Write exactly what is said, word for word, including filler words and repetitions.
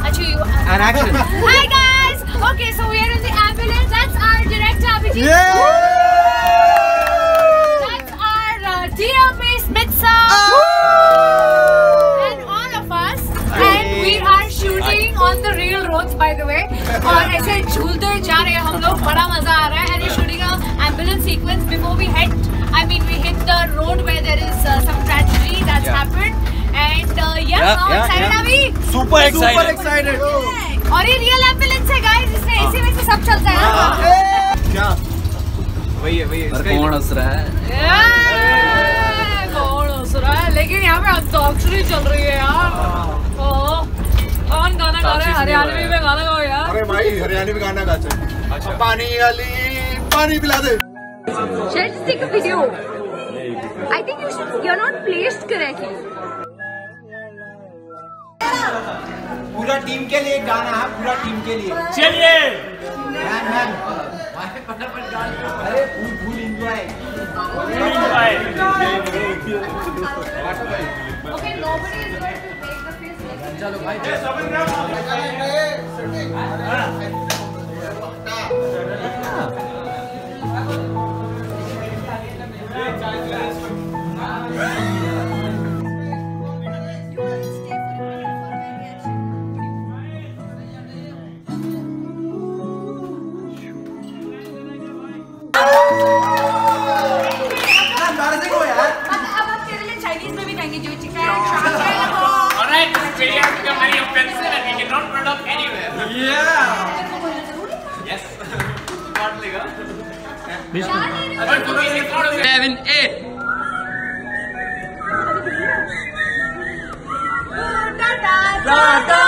Actually, you. And action. Hi guys. Okay, so we are in the ambulance. That's our director Abhijit. Yeah. That's our uh, dear Miss Mitsa. Oh. And all of us. And we are shooting on the real roads, by the way. और ऐसे झूलते जा रहे हैं हम लोग, बड़ा मजा आ रहा है. And we're shooting an ambulance sequence before we hit. I mean, we hit the road where there is uh, some tragedy that's yeah. happened. And uh, yeah, yeah, how yeah, excited yeah. are we? Super excited. Super excited. और ये real ambulance है guys, इसमें AC में से सब चलता है. क्या? वही है, वही है. कौन हंस रहा है? कौन हंस रहा है? लेकिन यहाँ पे अंताक्षरी चल रही है यार. कौन गाना गा रहा है? हरियाणवी में गाना गाओ यार. अरे भाई हरियाणवी में गाना गाते हैं. अच्छा. पानी वाली पानी पिला दे. Let's take a video. I think you should. You're not placed correctly. पूरा टीम के लिए गाना है, पूरा टीम के लिए. चलिए. Man man. फटाफट डाल. अरे full full enjoy. Okay, nobody is going to make the face. चलो भाई. Alright, this video has become very offensive and we cannot put it up anywhere. Yeah. Yes. Seven, eight. Ta-ta.